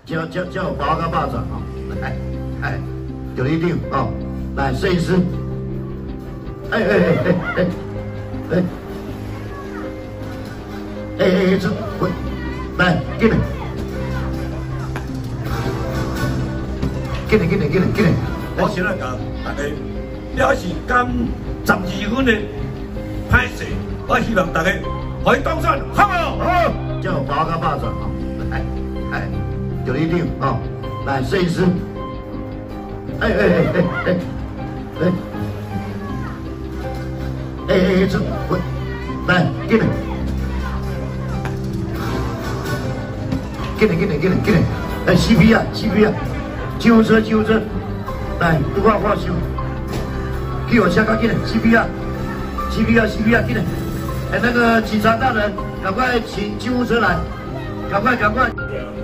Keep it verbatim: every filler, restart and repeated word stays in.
叫叫叫包个巴掌哦，来，哎，有一定哦，来摄影师，哎哎哎哎哎哎，哎哎哎，这滚，来，进来，进来进来进来进来， 我先来讲大家表示甘十二分的拍摄，我希望大家可以当选，好不好？ 好，叫包个巴掌哦，来，哎。 有一定啊！来，摄影师，哎哎哎哎哎哎哎哎，这滚，来，进来，进来进来进来进来，来 C P 啊 C P 啊，救护车救护车，来，都画画修，给我下岗进来 C P 啊 C P 啊 C P 啊进来，哎，那个警察大人，赶快请救护车来，赶快赶快。